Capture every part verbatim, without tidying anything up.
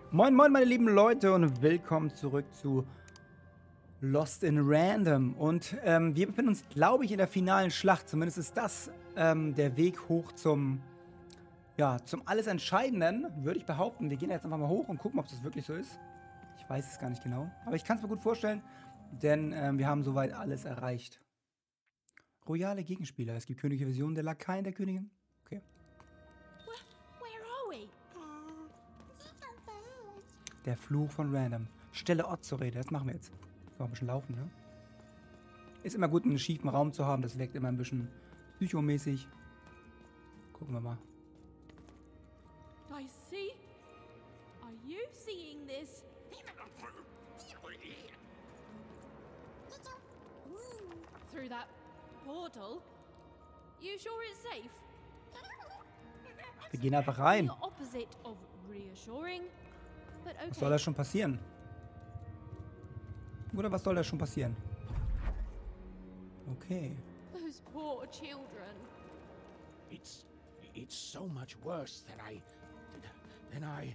Moin moin meine lieben Leute und willkommen zurück zu Lost in Random. Und ähm, wir befinden uns, glaube ich, in der finalen Schlacht. Zumindest ist das ähm, der Weg hoch zum, ja, zum alles Entscheidenden, würde ich behaupten. Wir gehen jetzt einfach mal hoch und gucken, ob das wirklich so ist. Ich weiß es gar nicht genau, aber ich kann es mir gut vorstellen, denn ähm, wir haben soweit alles erreicht. Royale Gegenspieler. Es gibt königliche Visionen der Lakaien der Königin. Okay. Where are we? Der Fluch von Random. Stelle Ort zur Rede. Das machen wir jetzt. Können wir ein bisschen laufen, ne? Ist immer gut, einen schiefen Raum zu haben. Das wirkt immer ein bisschen psychomäßig. Gucken wir mal. I see. Are you seeing this? Through that portal? You sure it's safe? Wir gehen einfach rein. The opposite of reassuring. But okay. Was soll da schon passieren? Oder was soll da schon passieren? Okay. Those poor children. It's it's so much worse than I than I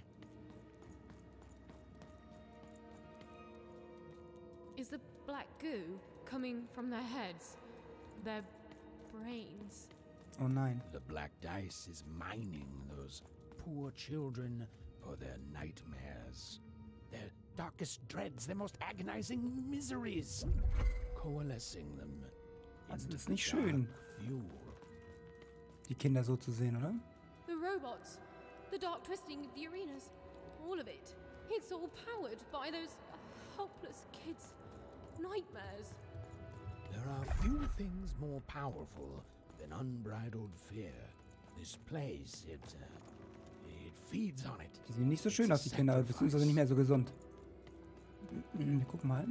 Is the black goo coming from their heads? Their brains? Oh nein. the black dice is mining those poor children for their nightmares, their darkest dreads, their most agonizing miseries, coalescing them Also into das ist nicht dark schön, fuel. die Kinder so zu sehen, oder? The robots, the dark twisting of the arenas, all of it. It's all powered by those helpless kids' nightmares. There are few things more powerful than unbridled fear. This place, it, uh, it feeds on it. Die sehen nicht so schön aus, die Kinder, beziehungsweise nicht mehr so gesund. Wir gucken mal.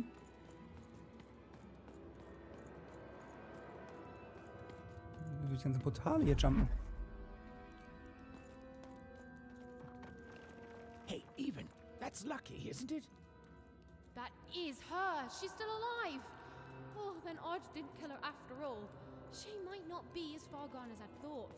Durch die ganzen Portale hier jumpen. Hey, even, that's lucky, isn't it? That is her. She's still alive. Oh, then Odd didn't kill her after all. She might not be as far gone as I thought.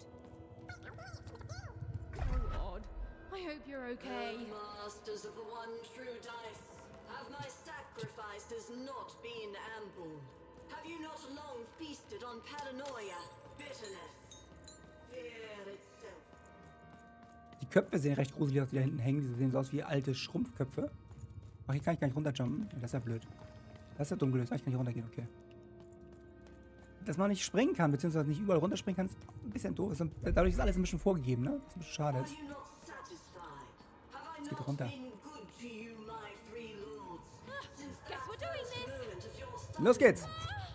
Oh, Odd. I hope you're okay. O masters of the one true dice, have my sacrifices not been ample? Have you not long feasted on paranoia, bitterness, fear itself? Die Köpfe sehen recht gruselig aus, die da hinten hängen. Die sehen so aus wie alte Schrumpfköpfe. Ach, hier kann ich gar nicht runterjumpen. Ja, das ist ja blöd. Das ist ja dumm gelöst. Ah, ich kann nicht runtergehen, okay. Dass man nicht springen kann, beziehungsweise nicht überall runterspringen kann, ist ein bisschen doof. Dadurch ist alles ein bisschen vorgegeben, ne? Das ist ein bisschen schade. Are you not satisfied? Have I geht not runter. been good to you, my three lords? Since Guess that we're doing first this. moment of your Los geht's!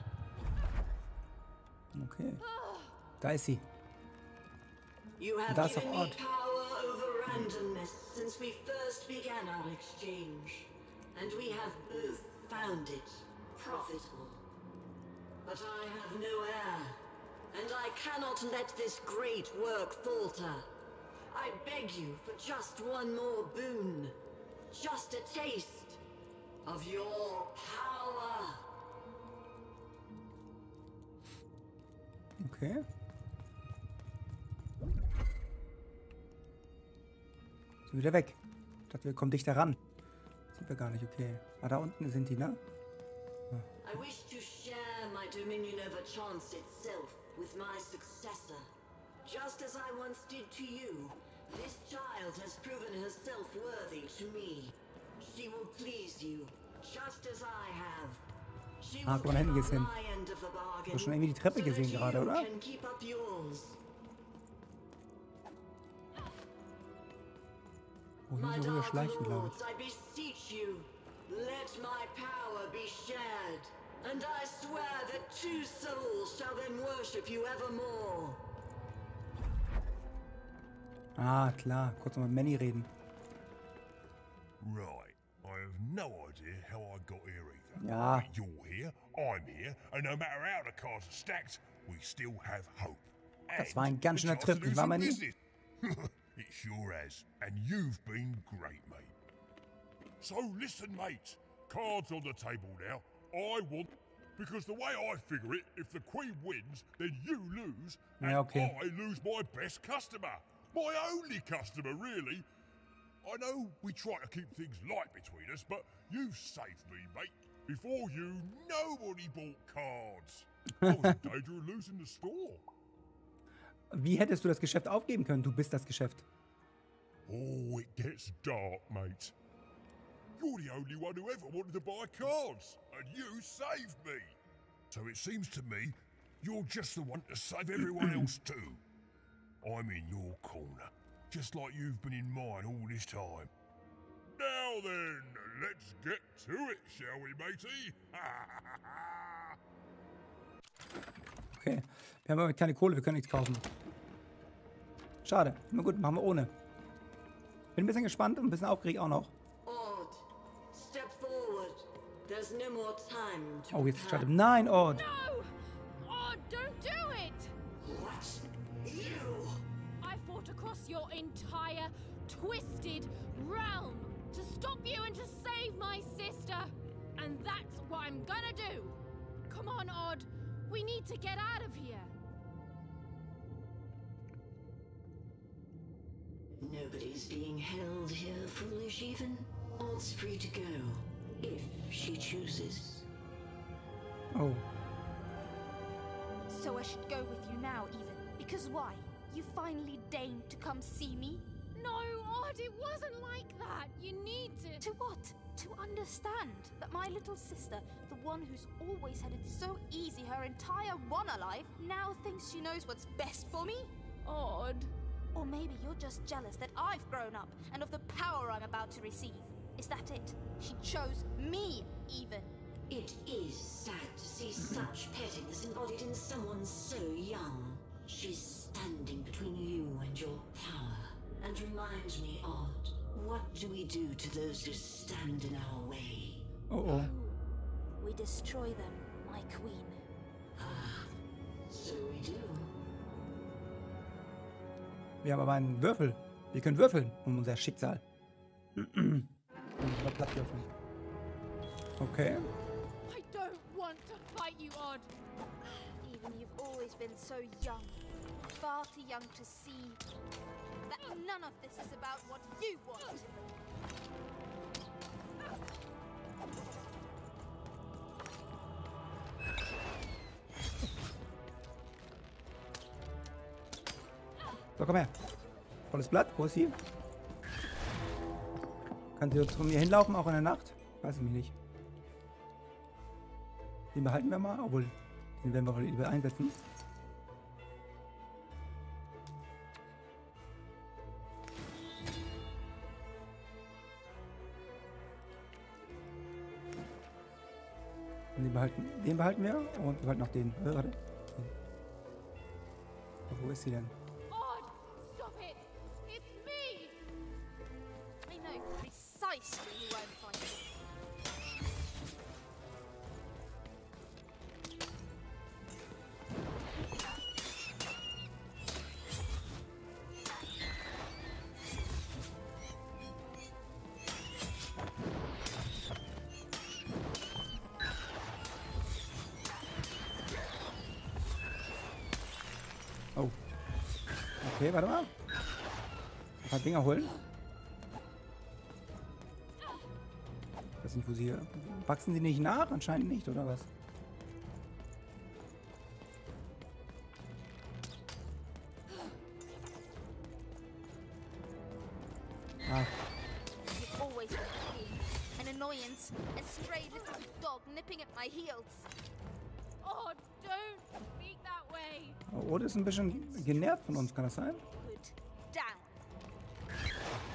Okay. Da ist sie. You have That's given me odd. power over randomness since we first began our exchange, and we have both found it profitable. But I have no heir, and I cannot let this great work falter. I beg you for just one more boon, just a taste of your power. Okay. Sind wieder weg. Ich dachte, wir kommen dichter ran. Sieht wir gar nicht, okay. Ah, da unten sind die, ne? I wish to share my dominion over chance itself with my successor. Just as I once did to you, this child has proven herself worthy to me. She will please you, just as I have. She Ah, will guck mal, da hinten keep geht's up hin. my end of the bargain, Du hast schon irgendwie die Treppe so that gesehen gerade, you oder? can keep up yours. Oh, hier My müssen wir dark schleichen, glaube lords, I beseech you, let my power be shared, and I swear that two souls shall then worship you evermore. ich. Ah, klar. Kurz mal mit Manny reden. Right. I have no idea how I got here either. Ja. But you're here, I'm here, and no matter how the cards are stacked, we still have hope. Das war And ein ganz the schöner chance to Trip, do nicht wahr, some Manny? business. It sure has. And you've been great, mate. So listen, mate. Cards on the table now. I want Because the way I figure it, if the Queen wins, then you lose, and Ja, okay. I lose my best customer. My only customer, really. I know we try to keep things light between us, but you've saved me, mate. Before you, nobody bought cards. I was in danger of losing the store. Wie hättest du das Geschäft aufgeben können? Du bist das Geschäft. Oh, it gets dark, mate. You're the only one who ever wanted to buy cards, and you saved me. So it seems to me you're just the one to save everyone else too. I'm in your corner, just like you've been in mine all this time. Now then, let's get to it, shall we, matey? Okay, wir haben aber keine Kohle, wir können nichts kaufen. Schade, na gut, machen wir ohne. Bin ein bisschen gespannt und ein bisschen aufgeregt auch noch. Ord, step forward. There's no more time to Oh, jetzt prepare. startet. Nein, Ord. No! Oh, don't do it! What? You? I fought across your entire twisted realm to stop you and to save my sister. And that's what I'm gonna do. Come on, Odd. We need to get out of here. Nobody's being held here foolish even. Odd's free to go, if she chooses. Oh. So I should go with you now, even. Because why? You finally deigned to come see me? No, Odd, it wasn't like that. You need to... To what? To understand that my little sister, the one who's always had it so easy her entire one alive, now thinks she knows what's best for me? Odd. Or maybe you're just jealous that I've grown up and of the power I'm about to receive. Is that it? She chose me, even. It is sad to see such pettiness embodied in someone so young. She's standing between you and your power, and reminds me, Odd, what do we do to those who stand in our way? Oh, oh. We destroy them, my queen. Ah, so we do. Wir haben aber einen Würfel. Wir können würfeln um unser Schicksal. Und mal platt würfeln. Okay. I don't want to fight you, Odd. Even you've always been so young, far too young to see that none of this is about what you want. So, komm her. Volles Blatt. Wo ist sie? Kann sie zu mir hinlaufen, auch in der Nacht? Weiß ich mich nicht. Den behalten wir mal, obwohl, den werden wir wohl lieber einsetzen. Den behalten, den behalten wir und wir behalten auch den. Äh, warte. Wo ist sie denn? Odd, stop it. It's me. I know precisely who I'm fighting. Oh. Okay, warte mal. Ein paar Dinger holen. Ich weiß nicht, wo sie... Wachsen die nicht nach? Anscheinend nicht, oder was? Ah, You've always been a pain, an annoyance, a stray little dog nipping at my heels. Odd, don't speak that way. Oda ist ein bisschen genervt von uns, kann das sein? Put down.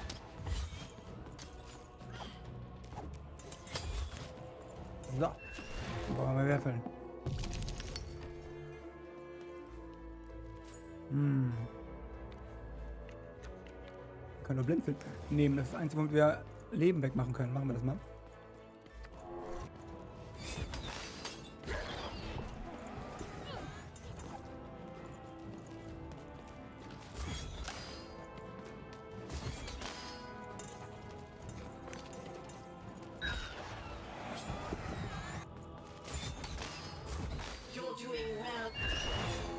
So. Dann brauchen wir Würfeln. Hm. Wir können nur Blindfilm nehmen. Das ist das Einzige, womit wir Leben wegmachen können. Machen wir das mal. You're doing well.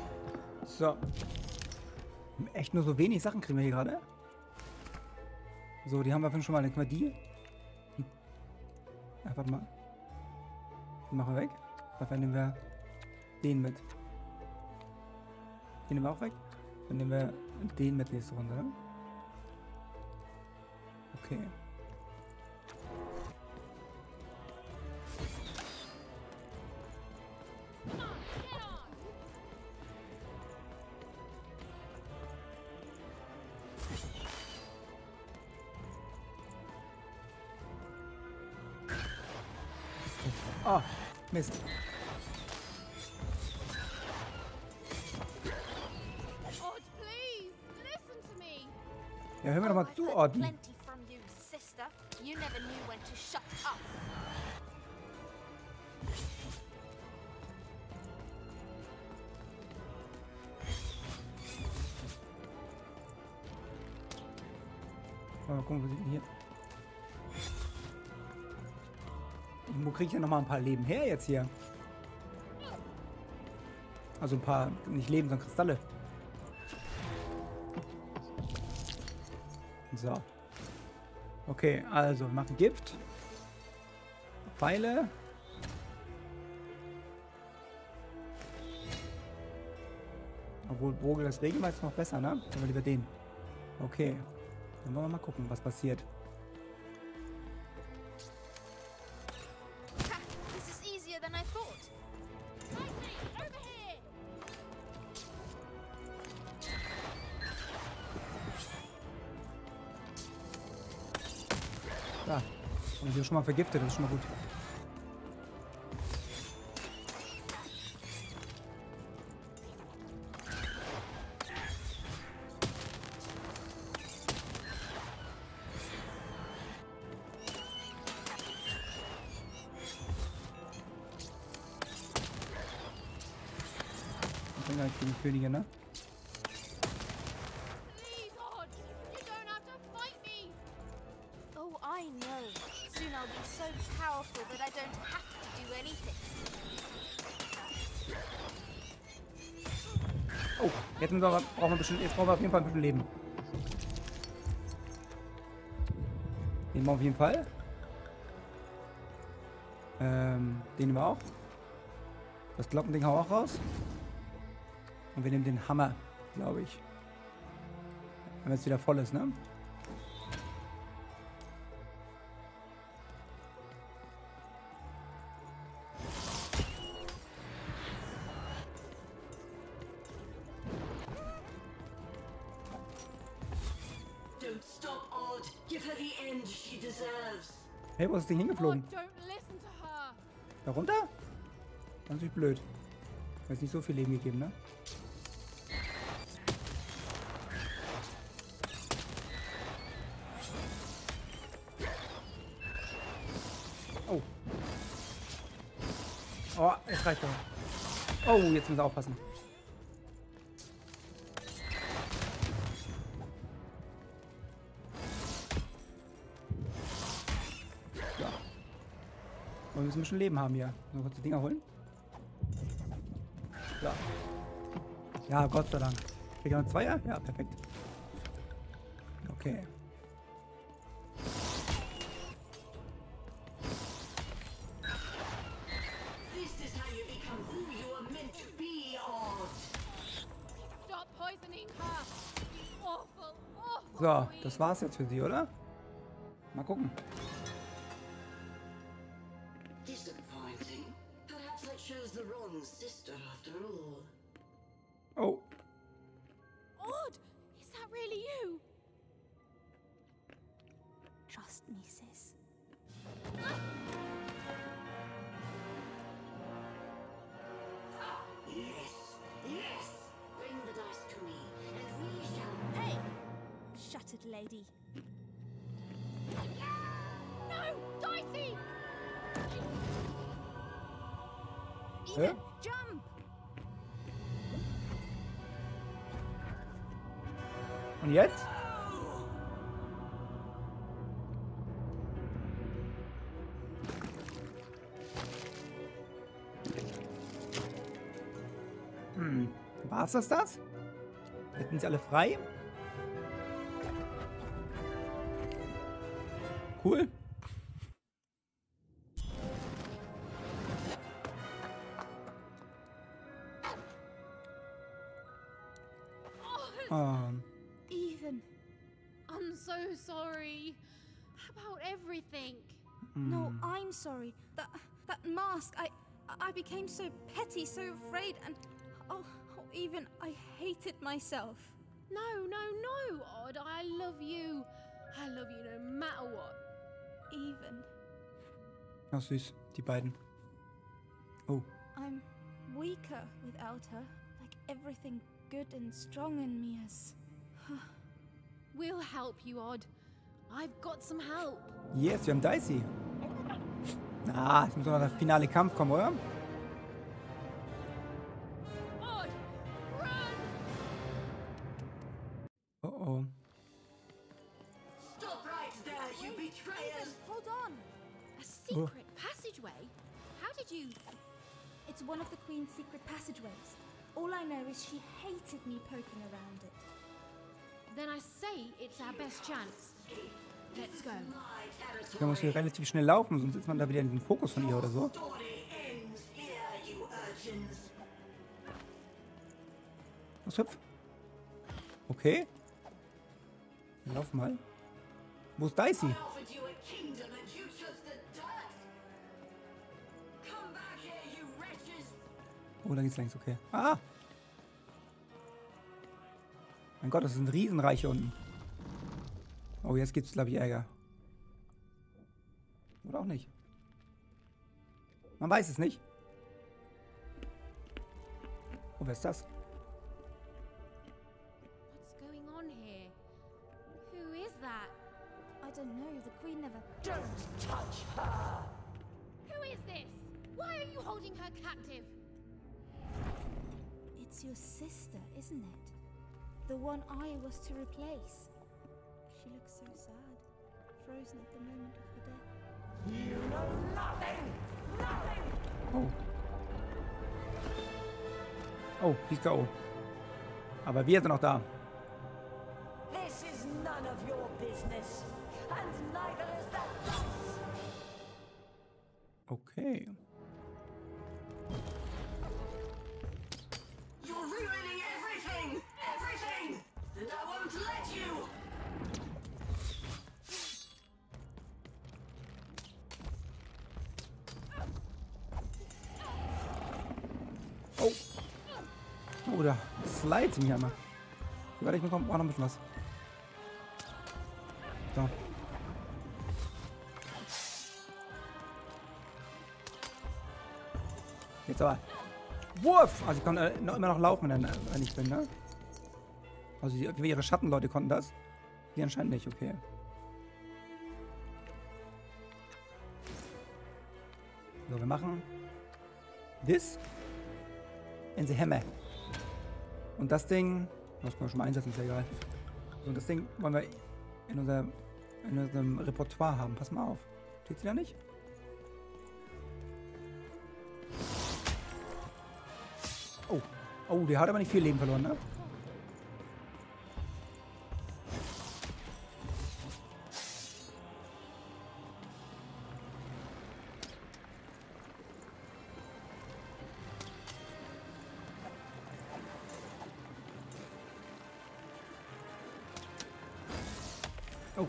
So. Echt nur so wenig Sachen kriegen wir hier gerade. So, die haben wir schon mal. Dann können wir die. Hm. Ja, warte mal. Den machen wir weg. Dafür nehmen wir den mit. Den nehmen wir auch weg. Dann nehmen wir den mit nächste Runde. Ne? Okay. Oh, Mist. Odd, please, listen to me. Ja, hör mir doch mal Oh, zu, I've heard Orden. plenty from you, sister. You never knew when to shut up. Mal gucken, wo sind die hier? Wo kriege ich ja noch mal ein paar Leben her jetzt hier? Also ein paar, nicht Leben, sondern Kristalle. So. Okay, also wir machen Gift. Pfeile. Obwohl Vogel das Regen war jetzt noch besser, ne? Dann wir lieber den. Okay. Dann wollen wir mal gucken, was passiert. Ha! This is easier than I thought. Lightning, over here. Da. Und wir sind schon mal vergiftet, das ist schon mal gut. Ich bin gleich gegen die Königin, ne? Please, Odd, you don't have to fight me. Oh, I know. Soon I'll be so powerful that I don't have to do anything. Oh, jetzt müssen wir, brauchen wir bestimmt, jetzt brauchen wir auf jeden Fall ein bisschen Leben. Den brauchen wir auf jeden Fall. Ähm, den nehmen wir auch. Das Glockending hauen wir auch raus. Und wir nehmen den Hammer, glaube ich. Wenn es wieder voll ist, ne? Don't stop, Odd. Give her the end she deserves. Hey, wo ist das Ding hingeflogen? Odd, don't listen to her. Da runter? Das ist natürlich blöd. Hat jetzt nicht so viel Leben gegeben, ne? Oh. Oh, es reicht doch. Oh, jetzt müssen wir aufpassen. Ja. Und wir müssen ein bisschen Leben haben hier. Noch kurz die Dinger holen. Ja. Ja, Gott sei Dank. Krieg ich noch einen Zweier? Ja, perfekt. Okay. This is how you become who you are meant to be, Odd. Stop poisoning her. You awful, awful So, queen. das war's jetzt für sie, oder? Mal gucken. Disappointing. Perhaps I chose the wrong sister after all. Oh. Odd, is that really you? Trust me, sis. Yes, yes. Bring the dice to me, and we shall. Hey! Shattered lady. No, Dicey! Ethan, jump! Und jetzt? Hm. War's das das? Jetzt sind sie alle frei? Cool. Oh. Even. I'm so sorry about everything. No, I'm sorry. That that mask, I I became so petty, so afraid, and oh, oh even I hated myself. No, no, no, Odd. I love you. I love you no matter what. Even. Ach, süß, die beiden. Oh. I'm weaker without her. Like everything good and strong in me is. We'll help you, Odd. I've got some help. Yes, wir haben Dicey. Ah, jetzt muss noch der finale Kampf kommen, oder? Odd, run! Oh oh. Stop right there, you betrayers! Hold on. A secret passageway? How did you... It's one of the Queen's secret passageways. All I know is she hated me poking around it. Then I say it's our best chance. Let's go. Da muss hier relativ schnell laufen, sonst ist man da wieder in den Fokus von ihr oder so. Story ends here, you urchins. Was hüpf? Okay. Dann lauf mal. Wo ist Dicey? I offered you a kingdom and you chose the dirt. Come back here, you wretches. Oh, da geht's längs, okay. Ah! Mein Gott, das sind Riesenreiche unten. Oh, jetzt gibt's, glaube ich, Ärger. Oder auch nicht. Man weiß es nicht. Oh, wer ist das? What's going on here? Who is that? I don't know. The Queen never. Don't touch her. Who is this? Why are you holding her captive? It's your sister, isn't it? The one I was to replace. She looks so sad, frozen at the moment of her death. You know nothing! Nothing! Oh. Oh, die ist K O. Aber wir sind noch da. This is none of your business. And neither is that dice. Okay. You're ruining everything! Everything! And I won't let you! Oh. Oh, da slidet sie mich einmal. Warte, ich bekomme auch noch ein bisschen was. So. Jetzt aber. Wurf! Also ich kann äh, noch, immer noch laufen, wenn, wenn ich bin, ne? Also die, ihre Schattenleute konnten das. Die anscheinend nicht, okay. So, wir machen this in the hammer. Und das Ding, das können wir schon mal einsetzen, ist ja egal. So, und das Ding wollen wir in, unser, in unserem Repertoire haben. Pass mal auf. Steht sie da nicht? Oh. Oh, der hat aber nicht viel Leben verloren, ne? Oh.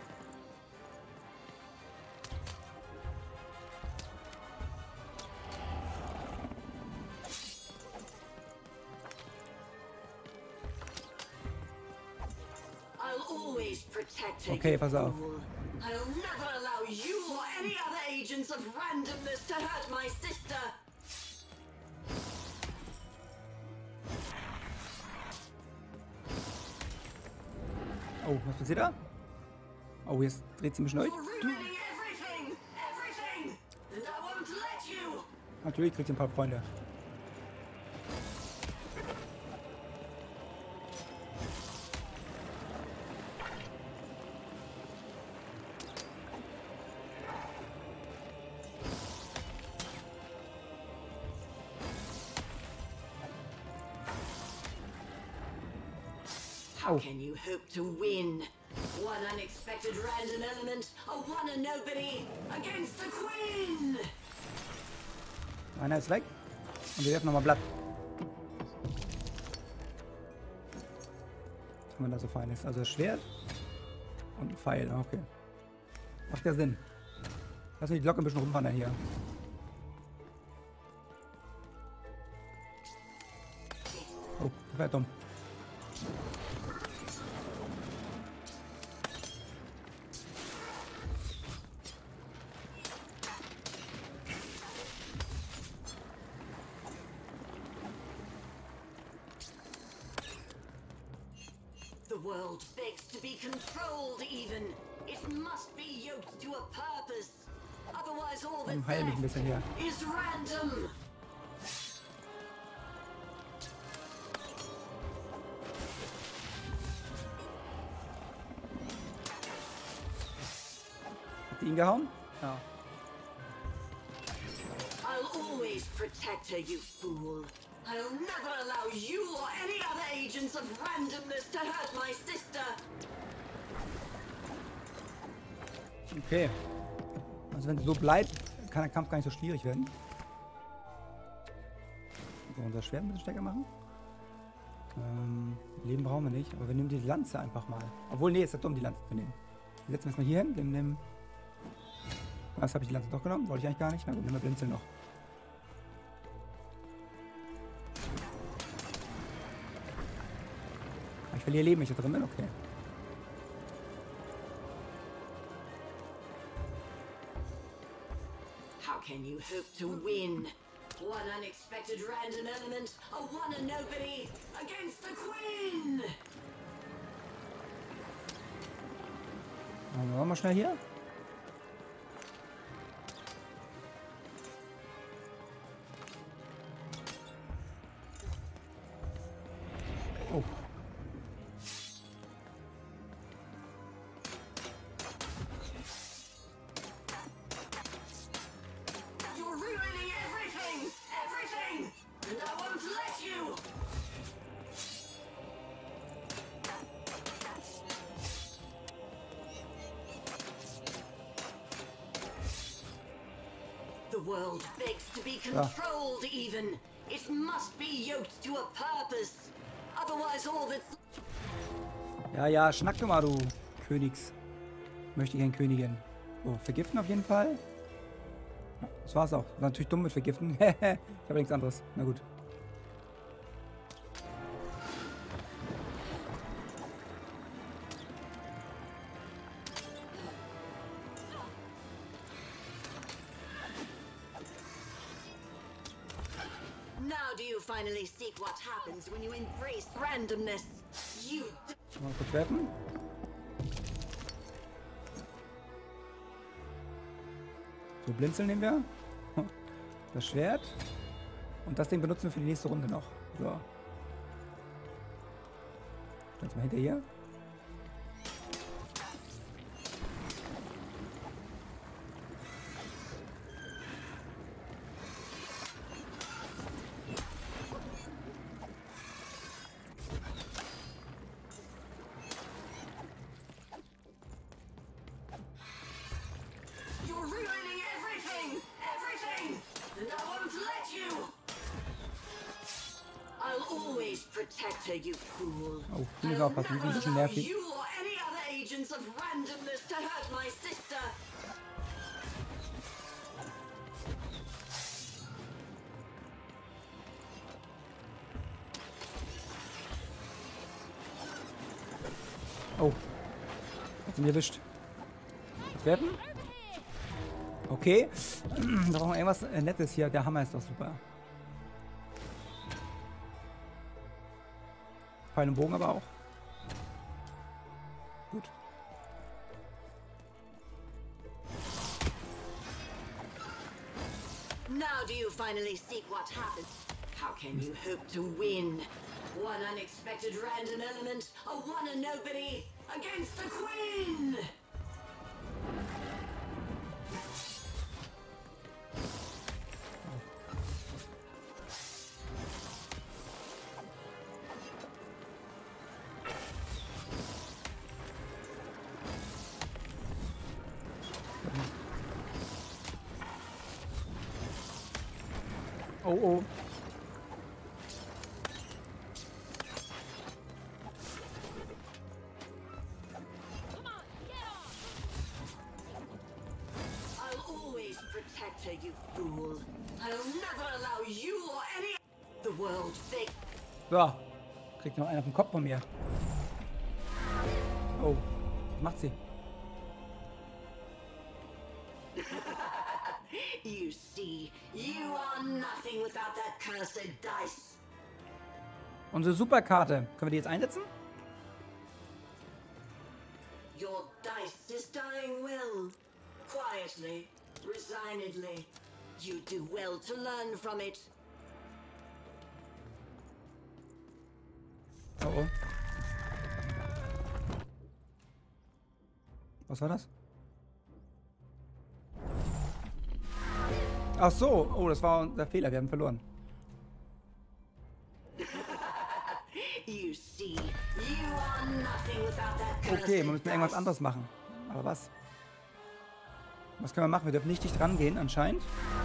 I'll always protect Okay, you, pass auf. fool. I'll never allow you or any other agents of randomness to hurt my sister. Oh, was passiert da? Oh, jetzt dreht sie mich neu. You're ruining everything! Everything! And I won't let you! Natürlich kriegt sie ein paar Freunde. How can you hope to win? One unexpected random element, a one and nobody against the Queen! Einer ist weg. Und wir werfen nochmal Blatt. Was man da so fein ist. Also das Schwert und ein Pfeil. Okay. Macht ja Sinn. Lass mich die Glocke ein bisschen rumwandern hier. Oh, das wäre dumm. The world begs to be controlled even. It must be yoked to a purpose. Otherwise all that's Heil mich ein bisschen hier. left is random. Hat sie ihn gehauen? Ja. I'll always protect her, you fool. I'll never allow you or any other agents of randomness to hurt my sister. Okay. Also wenn sie so bleibt, kann der Kampf gar nicht so schwierig werden. So, unser Schwert ein bisschen stärker machen. Ähm, Leben brauchen wir nicht, aber wir nehmen die Lanze einfach mal. Obwohl, nee, ist ja dumm, die Lanze zu nehmen. Wir setzen wir es mal hier hin. Wir nehmen... Was, habe ich die Lanze doch genommen? Wollte ich eigentlich gar nicht. Na gut, nehmen wir Blinzeln noch. Ich verliere Leben, ich da drin bin? Okay. How can you hope to win? One unexpected random element, a one and nobody against the Queen! Machen wir mal schnell hier. Oh. You're ruining everything! Everything! And I won't let you! The world begs to be controlled even. It must be yoked to a purpose. Otherwise all that's... Ja, ja, schnack doch mal, du Königs. Möchte ich eine Königin. So, vergiften auf jeden Fall. Ja, das war's auch. War natürlich dumm mit vergiften. Ich habe nichts anderes. Na gut. Now do you finally see what happens when you embrace randomness? You... Mal kurz werfen. So, Blinzeln nehmen wir. Das Schwert. Und das Ding benutzen wir für die nächste Runde noch. So. Stellen wir mal hinter hier. You're ruining everything! Everything! And I won't let you! I'll always protect her, you fool. Oh, hier ist auch was. Die sind ein bisschen allow nervig. you or any other agents of randomness to hurt my sister. Oh. Hat sie mich erwischt. Das werfen? Okay. Da brauchen wir irgendwas äh, Nettes hier. Der Hammer ist doch super. Pfeil und Bogen aber auch. Gut. Now do you finally see what happens? How can you hope to win? One unexpected random element, a one and nobody against the Queen! Oh, oh. I'll always protect her, you fool. I'll never allow you or any the world think. So. Kriegt noch einer auf den Kopf von mir. Oh. Was macht sie? You see, you are nothing without that cursed dice. Unsere Superkarte. Können wir die jetzt einsetzen? Your dice is dying well. Quietly, resignedly. You do well to learn from it. Oh, oh. Was war das? Ach so. Oh, das war unser Fehler. Wir haben verloren. You see, you are nothing without that cursed Okay, wir müssen irgendwas dice. anderes machen. Aber was? Was können wir machen? Wir dürfen nicht dicht rangehen, anscheinend.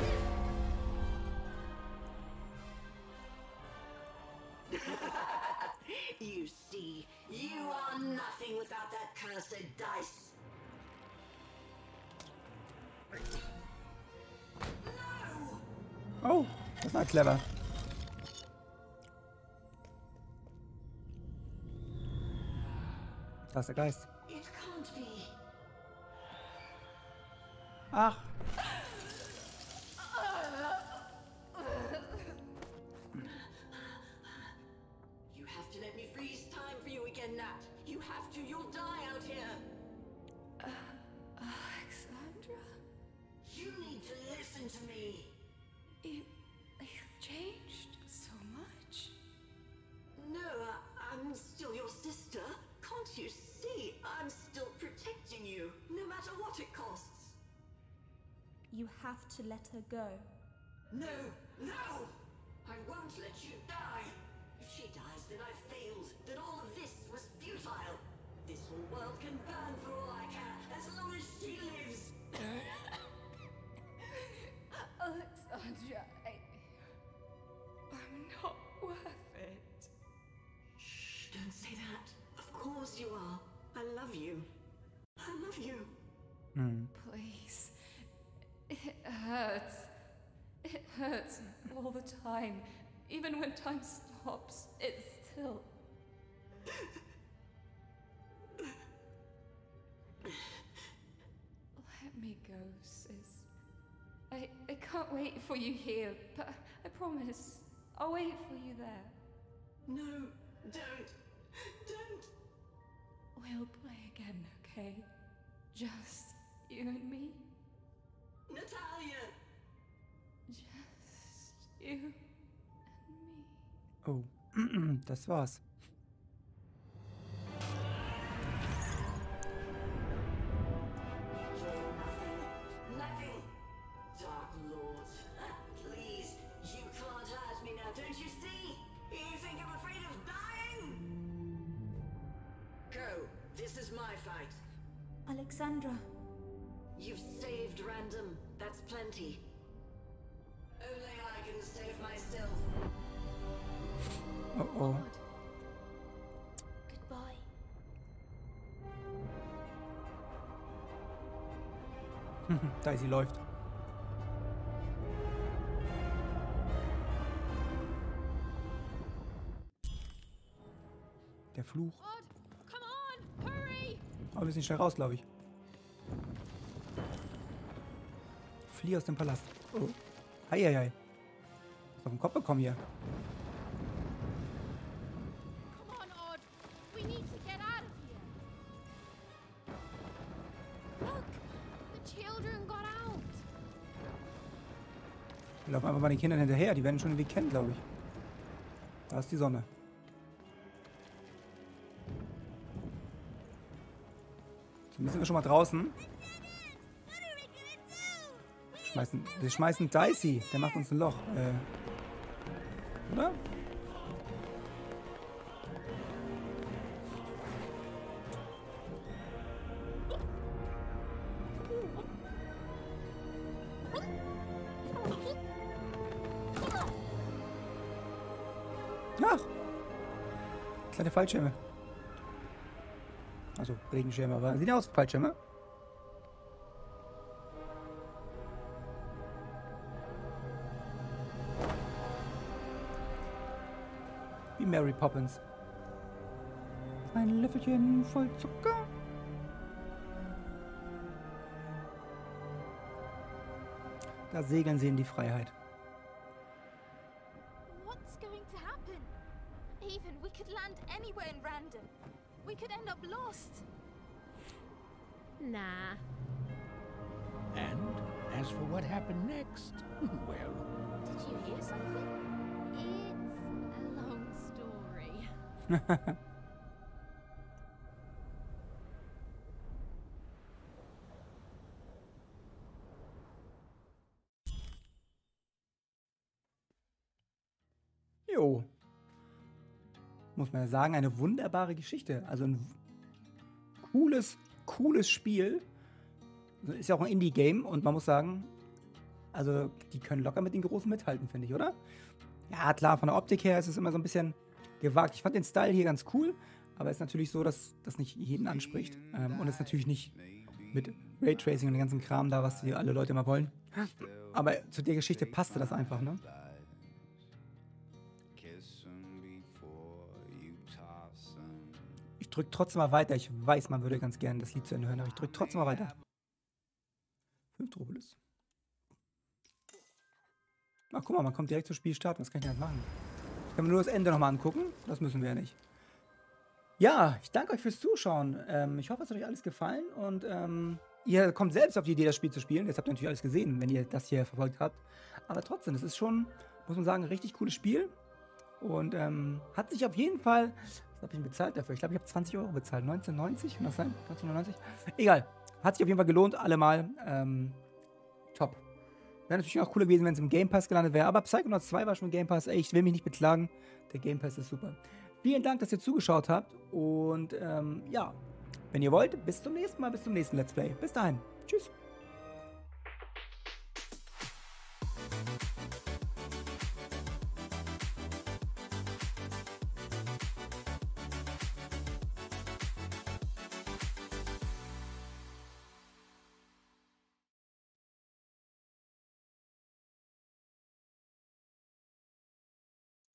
You see, you are nothing without that cursed dice. Oh, das war clever. Da ist der Geist. It can't be. Ach. You have to let me freeze time for you again, Nat. You have to. You'll die out here. Alexandra? You need to listen to me. You, you've changed so much. No, I, I'm still your sister. Can't you see? I'm still protecting you, no matter what it costs. You have to let her go. No, no! I won't let you die. If she dies, then I failed. Then all of this was futile. This whole world can burn for all I care, as long as she lives. Alexandra, I, I'm not worth it. Shh, don't say that. Of course you are. I love you. I love you. Hm. Please. It hurts. It hurts all the time. Even when time stops, it's still... Let me go, sis. I, I can't wait for you here, but I promise I'll wait for you there. No, don't. Don't. We'll play again, okay? Just you and me. Natalia! Just you and me. Oh. Das war's. You're nothing. Nothing. Dark Lord. Please, you can't hurt me now, don't you see? You think I'm afraid of dying? Go. This is my fight. Alexandra. You've saved Random. That's plenty. Only I can save myself. Oh, oh. Goodbye. Da sie läuft. Der Fluch. Odd, come on, hurry! Aber wir sind schnell raus, glaube ich. Flieh aus dem Palast. Oh. Heieiei. Auf den Kopf bekommen hier. Come on, Odd. We need to get out of here. Look, the children got out. Wir laufen einfach mal den Kindern hinterher. Die werden schon irgendwie kennen, glaube ich. Da ist die Sonne. Jetzt sind wir schon mal draußen. Schmeißen, wir schmeißen Dicey. Der macht uns ein Loch. Äh, oder? Ach. Kleine Fallschirme. Also Regenschirme, aber sieht aus wie Fallschirme. Wie Mary Poppins. Ein Löffelchen voll Zucker. Da segeln sie in die Freiheit. What's going to happen? Even we could land anywhere in Random. We could end up lost. Nah. And as for what happened next, well, Did you hear something? It's a long story. Jo. Muss man ja sagen, eine wunderbare Geschichte. Also ein cooles, cooles Spiel. Ist ja auch ein Indie-Game und man muss sagen, also die können locker mit den Großen mithalten, finde ich, oder? Ja, klar, von der Optik her ist es immer so ein bisschen gewagt. Ich fand den Style hier ganz cool, aber es ist natürlich so, dass das nicht jeden anspricht. Ähm, und es ist natürlich nicht mit Raytracing und dem ganzen Kram da, was die alle Leute immer wollen. Aber zu der Geschichte passte das einfach, ne? Ich drück trotzdem mal weiter. Ich weiß, man würde ganz gerne das Lied zu Ende hören, aber ich drück trotzdem mal weiter. Fünf Tropolis. Ach, guck mal, man kommt direkt zum Spielstart. Was kann ich denn jetzt machen? Ich kann mir nur das Ende nochmal angucken. Das müssen wir ja nicht. Ja, ich danke euch fürs Zuschauen. Ähm, ich hoffe, es hat euch alles gefallen. Und ähm, ihr kommt selbst auf die Idee, das Spiel zu spielen. Jetzt habt ihr natürlich alles gesehen, wenn ihr das hier verfolgt habt. Aber trotzdem, es ist schon, muss man sagen, ein richtig cooles Spiel. Und ähm, hat sich auf jeden Fall... Was habe ich denn bezahlt dafür? Ich glaube, ich habe zwanzig Euro bezahlt. neunzehnhundertneunzig? Kann das sein? neunzehnhundertneunzig? Egal. Hat sich auf jeden Fall gelohnt, allemal. Ähm, top. Wäre natürlich auch cooler gewesen, wenn es im Game Pass gelandet wäre. Aber Psychonauts zwei war schon im Game Pass. Ey, ich will mich nicht beklagen. Der Game Pass ist super. Vielen Dank, dass ihr zugeschaut habt. Und ähm, ja, wenn ihr wollt, bis zum nächsten Mal, bis zum nächsten Let's Play. Bis dahin. Tschüss.